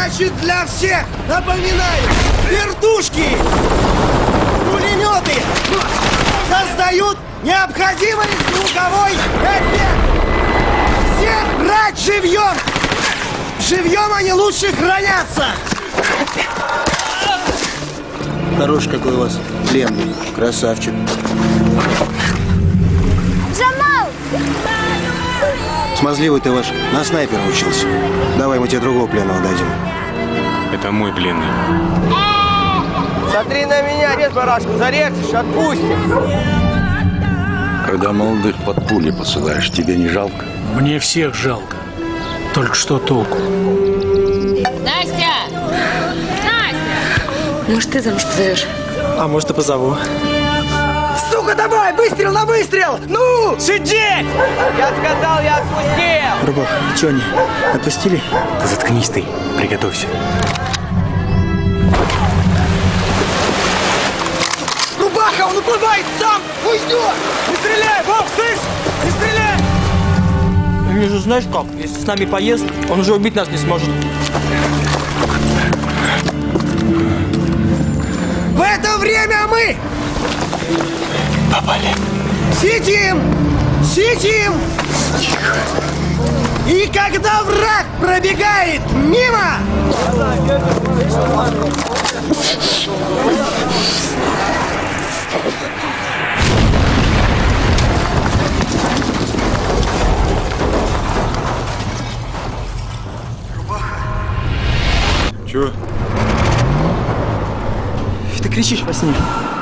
Значит, для всех напоминаю, вертушки, пулеметы создают необходимый звуковой эффект. Всех брать живьем! Живьем они лучше хранятся! Хороший какой у вас пленный, красавчик. Джамал! Смазливый ты ваш, на снайпера учился. Давай мы тебе другого пленного дадим. Это мой пленный. Смотри на меня, режь барашку, зарежешь, отпустим. Когда молодых под пули посылаешь, тебе не жалко? Мне всех жалко. Только что толку? Настя! Настя! Может, ты замуж позовешь? А может, и позову. Сука, давай, выстрел на выстрел! Ну! Сидеть! Я сказал, я отпустил! Рубах, что они? Отпустили? Да заткнись ты, приготовься. Рубаха, он уплывает сам! Уйдет! Не стреляй, Боб, слышь? Не стреляй! Мне же знаешь как, если с нами поест, он уже убить нас не сможет. В это время мы Попали. сидим! Сидим! Тихо. И когда враг пробегает мимо, Чего? Ты кричишь во сне.